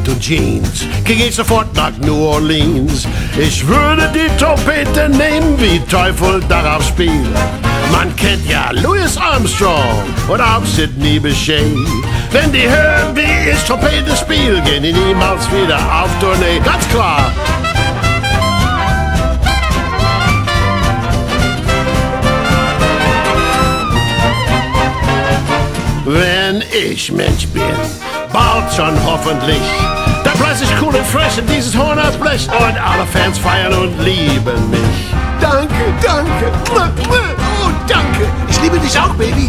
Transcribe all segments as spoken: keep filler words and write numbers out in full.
Hemd und Jeans, ging ich sofort nach New Orleans. Ich würde die Trompete nehmen, wie Teufel darauf spielen. Man kennt ja Louis Armstrong und auch Sidney Bechet. Wenn die hören, wie ich Trompete spiele, gehen die niemals wieder auf Tournee. Ganz klar. Wenn ich Mensch bin, bald schon hoffentlich, dann bleiß ich cool und fresh in dieses Horn aus Blech und alle Fans feiern und lieben mich. Danke, danke, oh danke, ich liebe dich auch, Baby.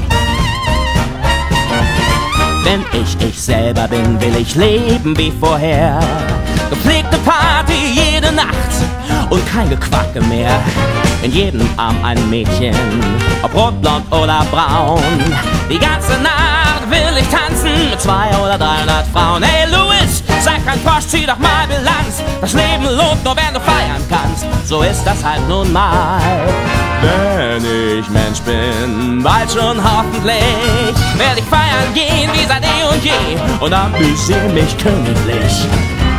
Wenn ich ich selber bin, will ich leben wie vorher. Gepflegte Party jede Nacht und kein Gequacke mehr. In jedem Arm ein Mädchen, ob rot, blond oder braun. Die ganze Nacht will ich tanzen mit zwei oder dreihundert Frauen. Hey Louis, sei kein Frosch, zieh doch mal Bilanz. Das Leben lohnt nur, wenn du feiern kannst. So ist das halt nun mal. Wenn ich Mensch bin, bald schon hoffentlich, werde ich feiern gehen wie seit eh und je. Und amüsiere mich königlich.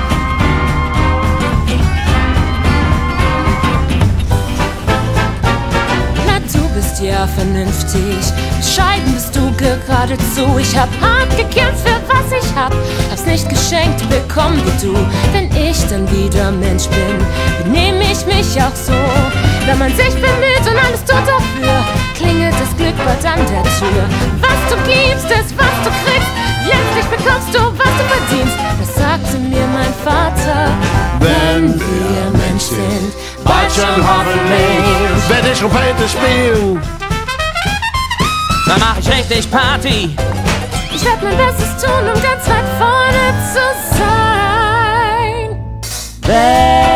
Ja, vernünftig. Bescheiden bist du geradezu. Ich hab hart gekämpft für was ich hab. Hab's nicht geschenkt bekommen wie du. Wenn ich dann wieder Mensch bin, benehm ich mich auch so. Wenn man sich bemüht und alles tut dafür, klingelt das Glück bald an der Tür. Was du gibst, ist was du kriegst. Jetzt bekommst du, was du verdienst. Das sagte mir mein Vater. Wenn wir Mensch sind, bald schon hoffentlich, werd ich Trompete spielen. Dann mach ich richtig Party. Ich werd mein Bestes tun, um ganz weit vorne zu sein. Wenn